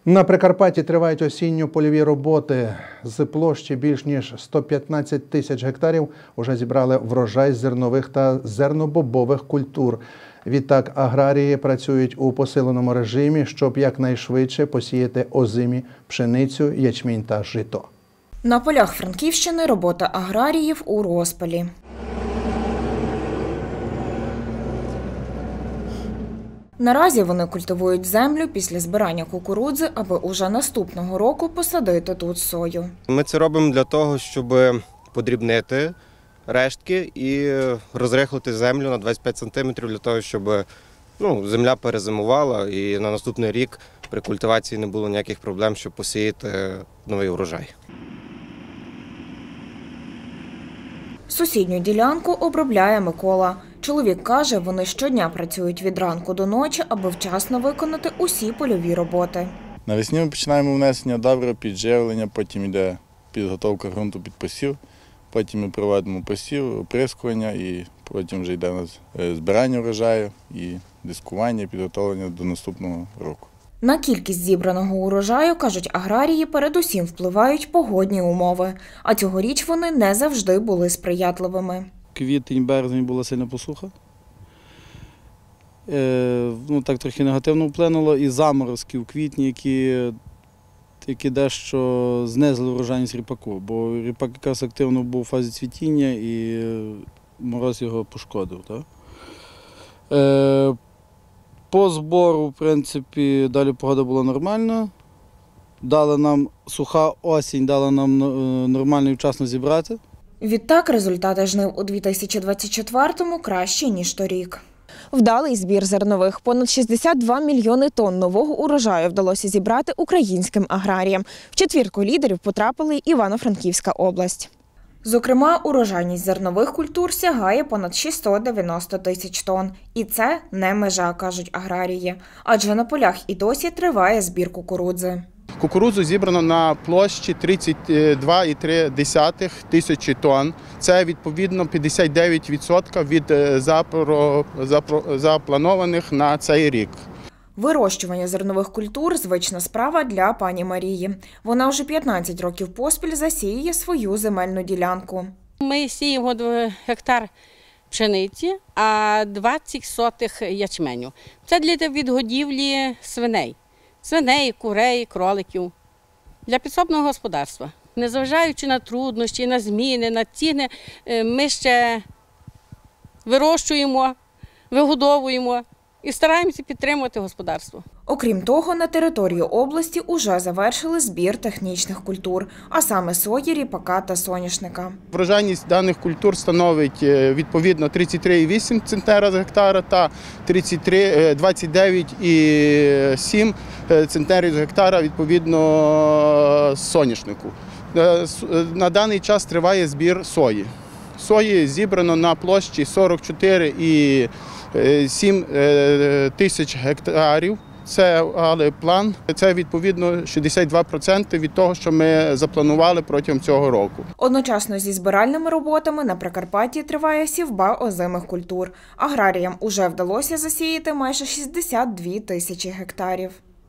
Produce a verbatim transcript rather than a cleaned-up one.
На Прикарпатті тривають осінньо-польові роботи. З площі більш ніж сто п'ятнадцять тисяч гектарів уже зібрали врожай зернових та зернобобових культур. Відтак аграрії працюють у посиленому режимі, щоб якнайшвидше посіяти озимі пшеницю, ячмінь та жито. На полях Франківщини робота аграріїв у розпалі. Наразі вони культивують землю після збирання кукурудзи, аби уже наступного року посадити тут сою. Ми це робимо для того, щоб подрібнити рештки і розрихлити землю на двадцять п'ять сантиметрів, для того, щоб ну, земля перезимувала і на наступний рік при культивації не було ніяких проблем, щоб посіяти новий урожай. Сусідню ділянку обробляє Микола. Чоловік каже, вони щодня працюють від ранку до ночі, аби вчасно виконати усі польові роботи. Навесні ми починаємо внесення добрива, підживлення, потім йде підготовка ґрунту під посів, потім ми проводимо посів, оприскування і потім вже йде збирання врожаю і дискування, підготовлення до наступного року. На кількість зібраного урожаю, кажуть аграрії, передусім впливають погодні умови. А цьогоріч вони не завжди були сприятливими. Квітень, березень була сильна посуха. Е, ну, так трохи негативно вплинуло. І заморозки в квітні, які, які дещо знизили врожайність ріпаку. Бо ріпак якраз активно був у фазі цвітіння і мороз його пошкодив. Так? Е, по збору, в принципі, далі погода була нормальна. Дала нам суха осінь, дала нам нормально і вчасно зібрати. Відтак, результати жнив у дві тисячі двадцять четвертому кращі, ніж торік. Вдалий збір зернових. Понад шістдесят два мільйони тонн нового урожаю вдалося зібрати українським аграріям. В четвірку лідерів потрапила й Івано-Франківська область. Зокрема, урожайність зернових культур сягає понад шістсот дев'яносто тисяч тонн. І це не межа, кажуть аграрії. Адже на полях і досі триває збір кукурудзи. Кукурудзу зібрано на площі тридцять два цілих три десятих тисячі тонн. Це відповідно п'ятдесят дев'ять відсотків від запланованих на цей рік. Вирощування зернових культур – звична справа для пані Марії. Вона вже п'ятнадцять років поспіль засіює свою земельну ділянку. Ми сіємо гектар пшениці, а двадцять сотих ячменю. Це для відгодівлі свиней. Свиней, курей, кроликів. Для підсобного господарства. Незважаючи на труднощі, на зміни, на ціни, ми ще вирощуємо, вигодовуємо і стараємося підтримувати господарство. Окрім того, на території області уже завершили збір технічних культур, а саме сої, ріпака та соняшника. Врожайність даних культур становить відповідно тридцять три цілих вісім центнера з гектара та двадцять дев'ять цілих сім центнерів з гектара відповідно соняшнику. На даний час триває збір сої. Сої зібрано на площі сорок чотири цілих сім тисяч гектарів. Це, але план, це відповідно шістдесят два відсотки від того, що ми запланували протягом цього року. Одночасно зі збиральними роботами на Прикарпатті триває сівба озимих культур. Аграріям уже вдалося засіяти майже шістдесят дві тисячі гектарів.